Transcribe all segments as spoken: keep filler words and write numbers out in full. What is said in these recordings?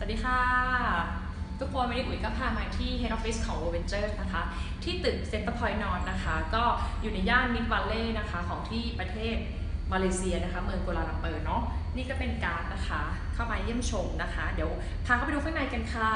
วัสดีค่ะทุกคนวันนี้อุ๋ยก็พามาที่ Head Office ของ World Ventures นะคะที่ตึก Center Point North นะคะก็อยู่ในย่าน Mid Valley นะคะของที่ประเทศมาเลเซียนะคะเมืองกัวลาลัมเปอร์เนาะนี่ก็เป็นการ์ดนะคะเข้ามาเยี่ยมชมนะคะเดี๋ยวพาเข้าไปดูข้างในกันค่ะ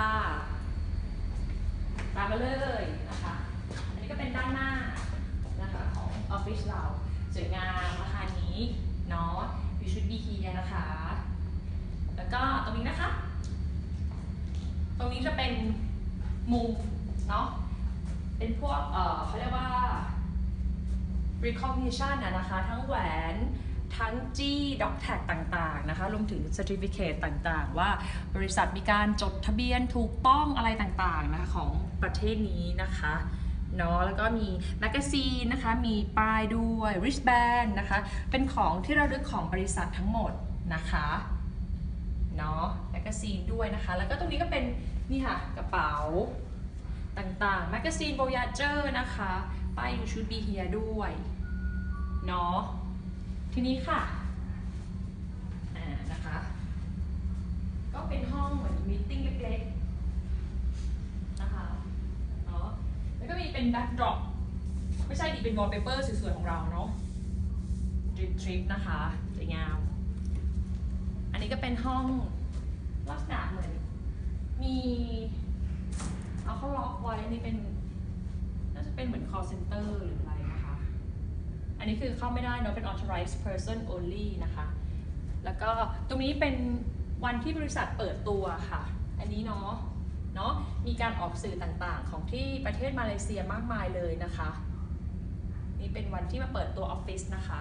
ตามมาเลยนะคะอันนี้ก็เป็นด้านหน้านะคะของออฟฟิศเราสวยงามราคานี้เนาะ You should be here นะคะแล้วก็ตรงนี้นะคะตรงนี้จะเป็นมุมเนาะเป็นพวกเอ่อเขาเรียกว่า recognition นะนะคะทั้งแหวนทั้งจี้ dog tag ต่างๆนะคะรวมถึง certificate ต่างๆว่าบริษัทมีการจดทะเบียนถูกต้องอะไรต่างๆนะคะของประเทศนี้นะคะเนาะแล้วก็มีแมกกาซีนนะคะมีป้ายด้วย wristband นะคะเป็นของที่ระลึกของบริษัททั้งหมดนะคะเนาะแมกกาซีนด้วยนะคะแล้วก็ตรงนี้ก็เป็นนี่ค่ะกระเป๋าต่างๆแมกกาซีน Voyager นะคะป้าย You should be here ด้วยเนาะทีนี้ค่ะอ่านะคะก็เป็นห้องเหมือนมีตติ้งเล็กๆนะคะเนาะแล้วก็มีเป็น backdrop ไม่ใช่ดีเป็น wallpaper สวยๆของเราเนาะ Dream Trip นะคะสวยงามอันนี้ก็เป็นห้องลักษณะเหมือนมีเอาเขาล็อกไว้นี่เป็นน่าจะเป็นเหมือน call center หรืออะไรนะคะอันนี้คือเข้าไม่ได้เนาะเป็น authorized person only นะคะแล้วก็ตรงนี้เป็นวันที่บริษัทเปิดตัวค่ะอันนี้เนาะเนาะมีการออกสื่อต่างๆของที่ประเทศมาเลเซียมากมายเลยนะคะนี่เป็นวันที่มาเปิดตัวออฟฟิศนะคะ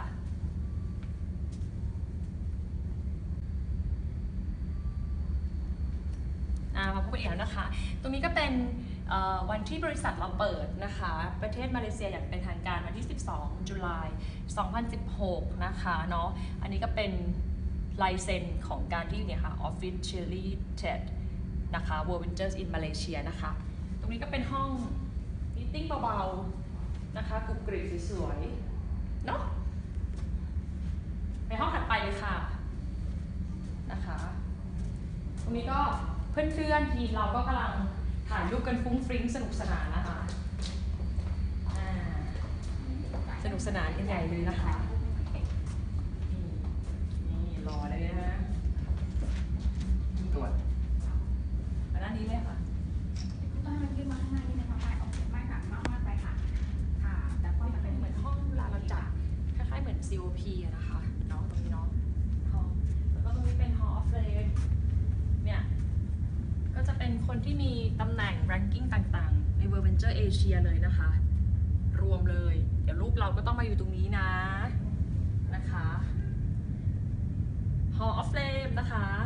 มาพบกันอีกแล้วนะคะตรงนี้ก็เป็นวันที่บริษัทเราเปิดนะคะประเทศมาเลเซียอย่างเป็นทางการวันที่สิบสองตุลาคมสองพันสิบหกนะคะเนาะอันนี้ก็เป็นลายเซ็นของการที่เนี่ยค่ะ Officially Ted นะคะ World Ventures in Malaysia นะคะตรงนี้ก็เป็นห้อง meeting เบาๆนะคะกรุบกริบสวยๆเนาะไปห้องถัดไปเลยค่ะนะคะตรงนี้ก็เพื่อนๆทีมเราก็กำลังถ่ายรูปกันฟุ้งฟริ้งสนุกสนานนะคะสนุกสนานกันใหญ่เลยนะคะนี่นี่รอเลยนะตรวจมาด้านนี้เลยค่ะต้องมายื่นมาข้างในนี่นะคะไปออกจากบ้านค่ะมากมากไปค่ะค่ะแต่ก็จะเป็นเหมือนห้องเวลาเราจัดคล้ายๆเหมือน ซี โอ พี อะนะคะเนาะตรงนี้เนาะห้องแล้วก็ตรงนี้เป็น Hall of Fame เนี่ยก็จะเป็นคนที่มีตำแหน่ง ranking ต่างๆใน World Venture Asia เลยนะคะรวมเลยเดี๋ยวรูปเราก็ต้องมาอยู่ตรงนี้นะนะคะ Hall of Fame นะคะ